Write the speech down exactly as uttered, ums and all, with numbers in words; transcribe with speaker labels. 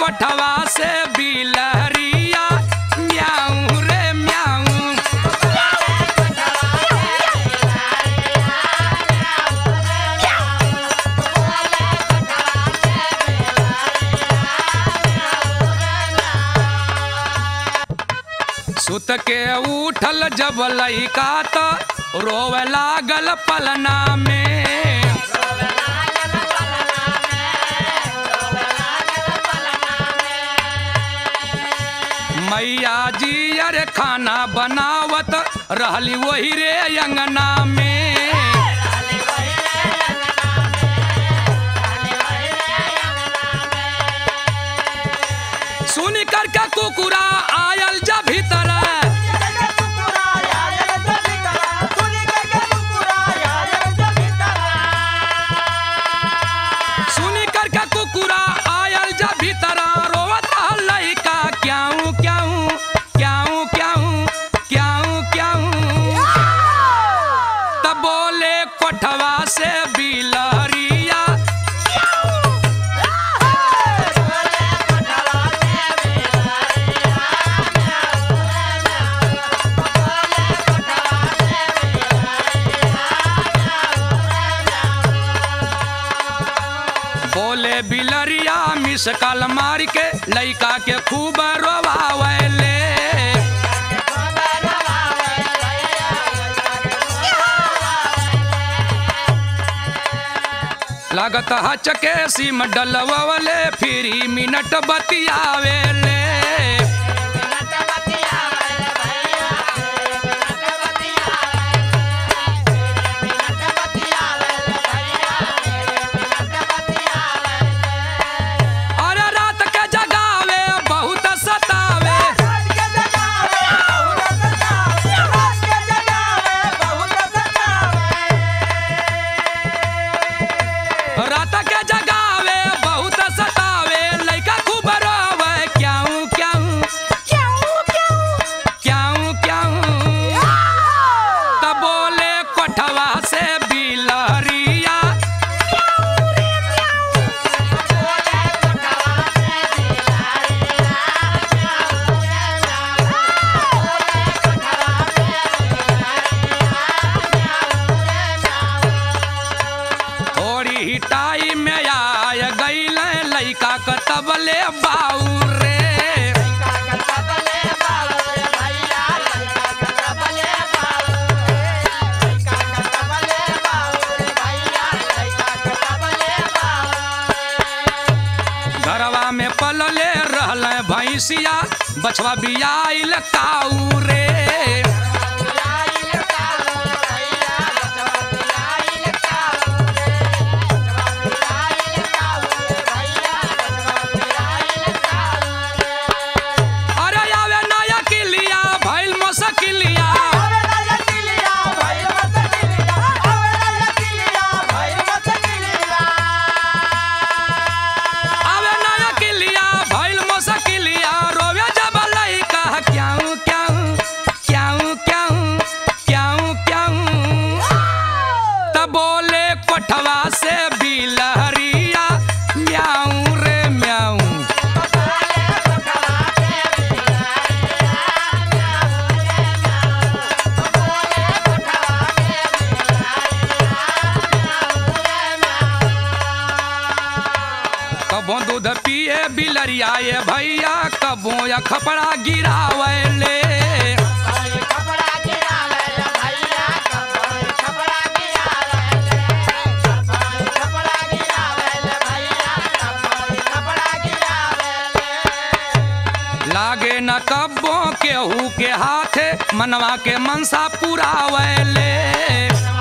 Speaker 1: कोठवा से बिलहरिया म्याऊं रे म्याऊं। सुत के उठल जब लइका त रोवे लागल पलना में। मैया जी अरे खाना बनावत रहली वही रे अंगना में। सुन करके कुकुरा आयल जा भीतर, सुन करके कुकुरा आयल जा भीतर रोवत लइका क्याऊं क्याऊं क्याऊं क्याऊं क्याऊं क्याऊं। तब बोले कोठवा से बिलहरिया बोले बिलरिया मिस कल मार के लइका के खूब रोवावले। लागत हचके सिम डलवले फिरी मिनट बतियावेले। रात के जगावे बहुत सतावे लइका खूब रोवे क्याऊं क्याऊं क्याऊं क्याऊं क्याऊं क्याऊं। तब बोले कोठवा से बिलहरिया टाइम में आय गईल लइका क तबले बाऊ रे। घरवा में पलले रहल भैंसिया बछवा बियाइल काऊ रे। कोठवा से बिलहरिया म्याऊं रे म्याऊं। कबो दूध पिए बिलरिया ये भैया कबो या खपड़ा गिरावले। लागे न कब्बो केहू के हाथे मनवा के मनसा पुरावले।